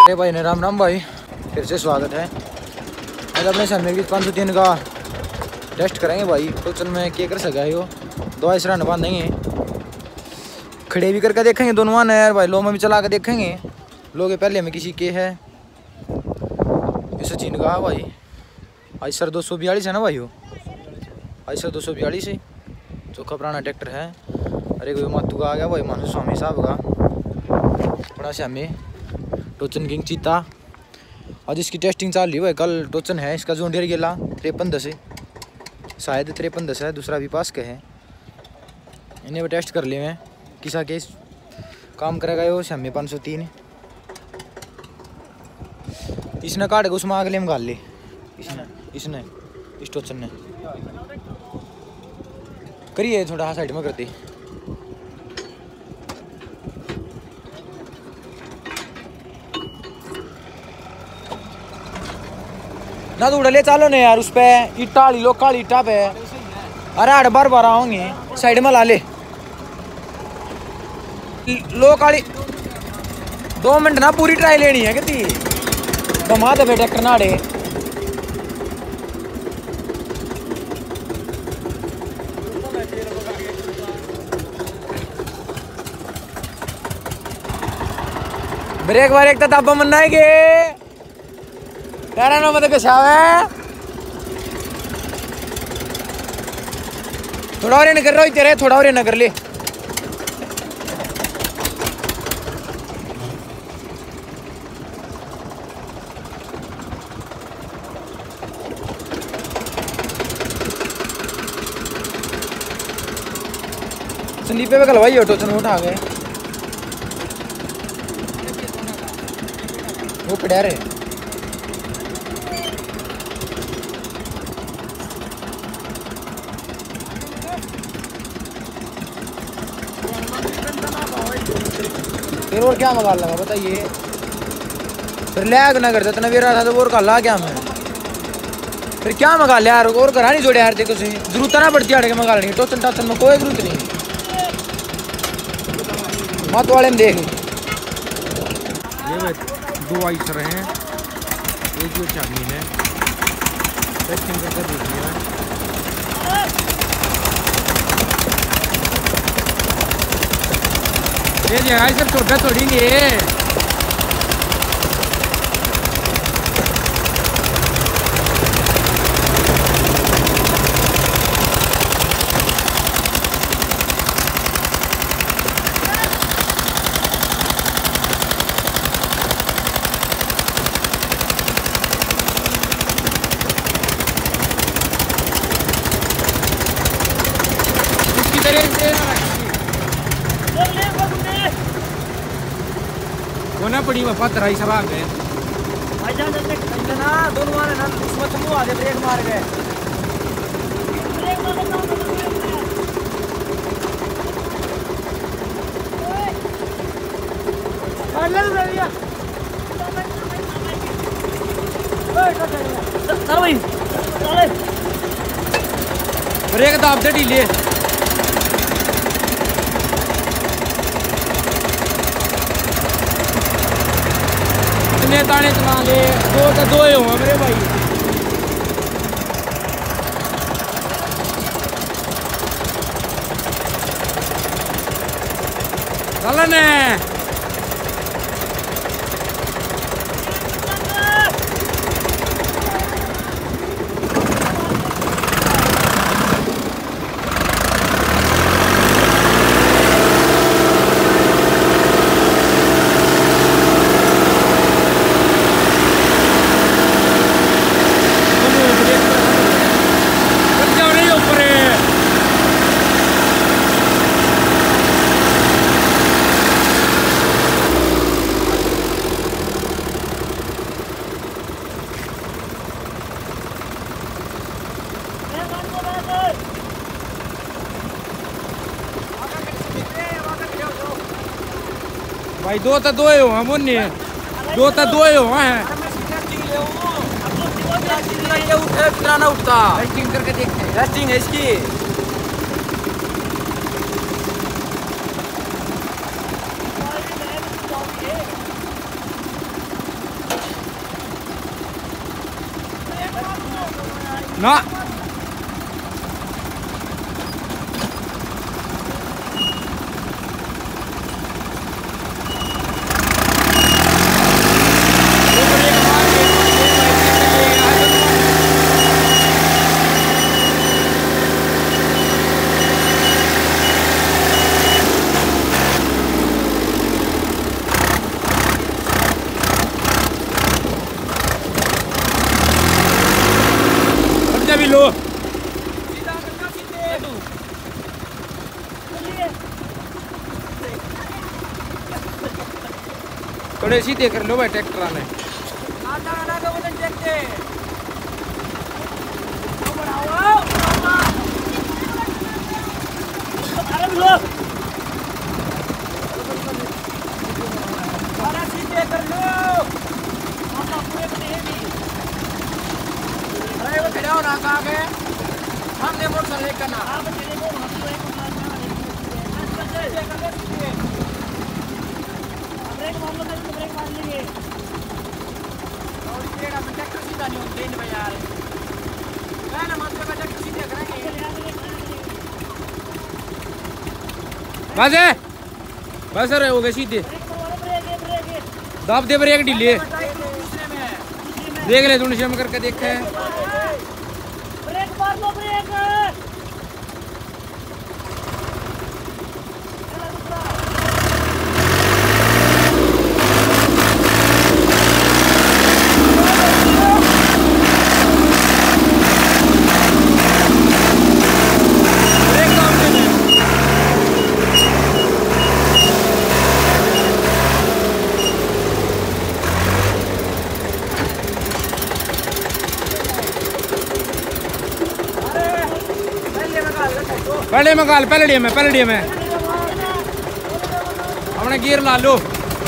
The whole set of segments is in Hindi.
भाई ने राम राम भाई, फिर से स्वागत है। आज अपने शर्मे की 503 का टेस्ट करेंगे भाई। तो चल मैं क्या कर सका है, वो दवाई सराहना बांधेंगे, खड़े भी करके देखेंगे दोनों ने यार भाई। लो में भी चला के देखेंगे लोग पहले में किसी के है। ये सचिन का है भाई। आई सर 242 है ना भाई, वो आई सर 242 है। चौखा पुराना ट्रैक्टर है। अरे कोई मातू का आ गया भाई, मानसू स्वामी साहब का बड़ा से हमें टोचन किंग चीता। आज इसकी टेस्टिंग चाल रही है। कल टोचन है इसका जोन डेर गेला 5310 है, शायद 5310 है, दूसरा भी पास का है। इन्हें भी टेस्ट कर लिए मैं किसा के काम करेगा। वो शामी 503 इसने काट के उसमें अगले में गाल ली इसने इस टोचन ने करिए थोड़ा साइड में करती। ना तो उड़ले चालो ने यार उस पे ईटा ली लो, काली ईटा पे। अरे 8 बार आओगे साइड में ला ले लो काली। 2 मिनट ना पूरी ट्राई लेनी है कितनी घमा दे ट्रैक्टर नाड़े। ब्रेक बार एक तब मन आएगे यार ना मतलब पेशाब है। थोड़ा और न कर रहा तेरे, थोड़ा और न कर ले। स्लीपे पे कलवाई ऑटो से उठा गए वो पड़ा रहे। फिर और क्या मंगा लगा बताइए। फिर लैग ना करता इतना भी रहा था तो और का ला क्या मैं फिर क्या मंगा लिया यार। और करा नहीं जोड़े यार, देखो जरूरत ना पड़ती है मंगा लेंगे। टोचन टाचन में कोई जरूरत नहीं। मत वाले में देख ये 2 आइसर हैं, एक जो चाबी है टेस्टिंग करके देखिए। ये जगह आइसर छोटा थोड़ी नहीं है। ना पड़ी वफा तराई सब आ गए ना दोनों वाले ना उसमें समूह आगे ब्रेक मार गए। ब्रेक दाब दे ढीले। ताने चला ले 2 तो 2 ही हुआ मेरे भाई। चलन है भाई। 2 तो 2 ही हुआ मुन्नी, 2 तो 2 ही हुआ है। उठता ना उठता टेस्टिंग करके देखते हैं। टेस्टिंग है इसकी। ना भी लो थोड़े सीधे कर लो भाई ट्रैक्टर आने हमने मोटरसाइकिल करना बस है बस रहे हो गए सीधे दाब दे ब्रेक ढीले देख ले तूने शम करके देखा है ब्रेक मार लो ब्रेक पहले में गाल पहले में अपने गियर ला लो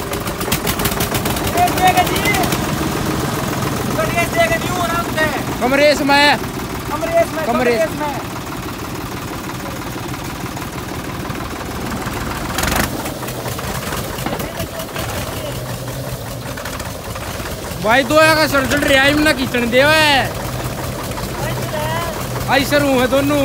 कमरेस में भाई दो का सर्जन रियाई में ना खींचने दे आई सर हूँ है दोनों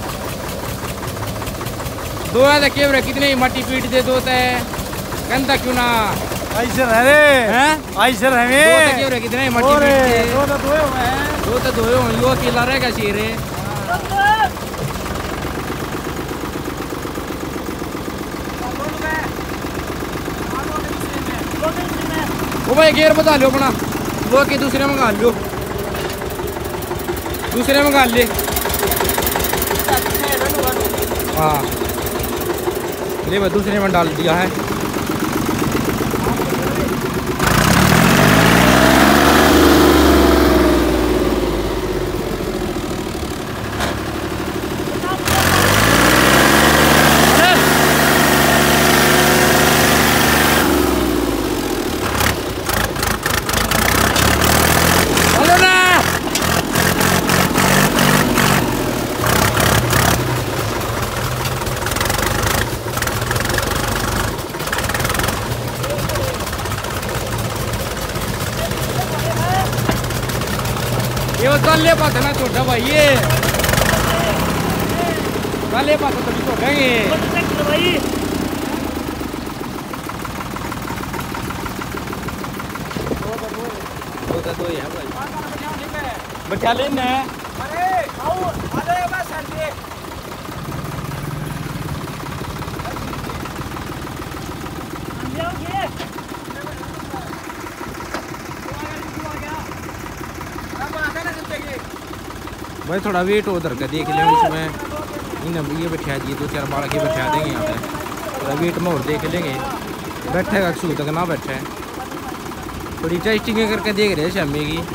दो है केवरे कितने ही मट्टी पीट दे दो कहता क्यों ना आइसर है रे हैं आइसर है में दो केवरे कितने ही मट्टी पीट दे दो तो धोए हो यो अकेला रहेगा शेर है ओ भाई गियर बता लो अपना वो के दूसरे मंगा लो दूसरे मंगा ले हाँ ले भाई दूसरे में डाल दिया है ये ले पाता ना छोटा भाई ये ले पाता तो छोटा ये भाई दो है भाई बैठा लेना अरे आओ आ जाओ बस सर जी भाई थोड़ा वेट उधर का देख लें इसमें इन ये बैठा दिए दो चार बालक बैठा देंगे यहाँ पे थोड़ा वेट में और देख लेंगे बैठेगा शू तक ना बैठे थोड़ी टेस्टिंग करके देख रहे हैं शामी की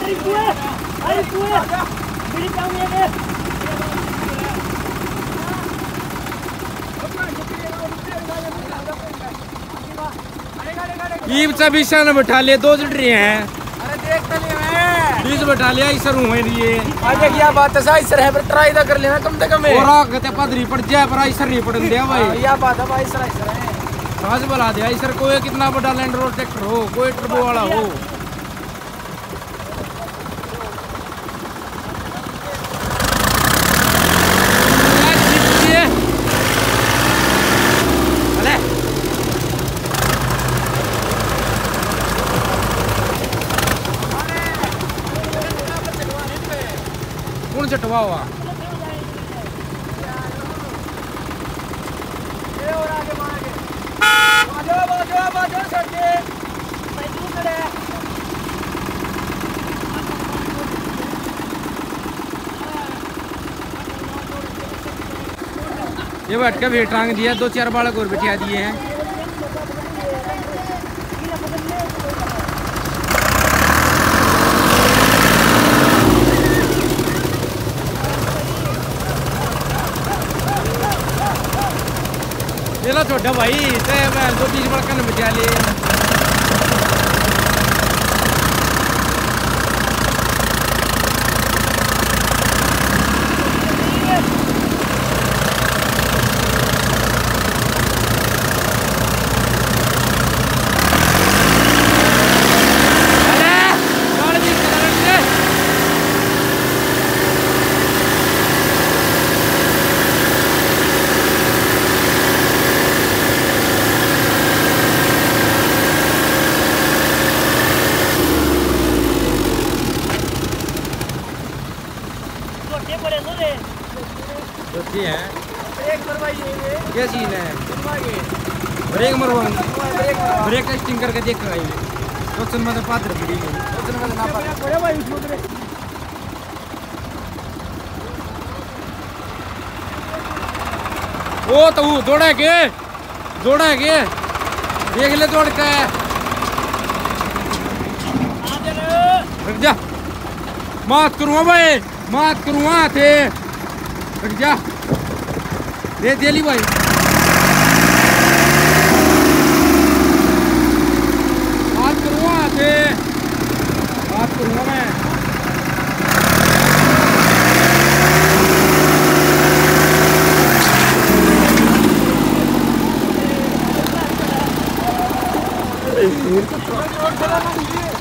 अरे कुए मेरी काम ये है ईब से भी शन बैठा ले 2 लीटर हैं। अरे देख तो ले मैं 20 बैठा लिया इस रूम में ये आगे क्या बात है साइज सर है पर ट्राई तो कर लेना कम से कम और आगते पदरी पड़ जाए पर आई सर नहीं पड़न दिया भाई। यह बात है भाई सर है आज बला दिया सर कोई कितना बड़ा लैंड रोड ट्रैक्टर हो कोई टर्बो वाला हो। कौन चटवा हुआ ये बैठ के भी टांग दिया 2-4 बालक और बिठा दिए हैं। ये लो छोटा भाई ते मैं 2-3 बालक ने बिठा लिए। अच्छी है ब्रेक मरवाइए क्या सीन है ब्रेक मरवाऊंगा ब्रेक टेस्टिंग करके देख रहा है तो सुन मतलब पात्र पड़ी ओ तो दौड़ा के देख ले दौड़ के रुक जा मात करूँगा भाई मात करूँगा थे रुक जा दे दिली भाई बात करूँगा थे बात करूँगा मैं तो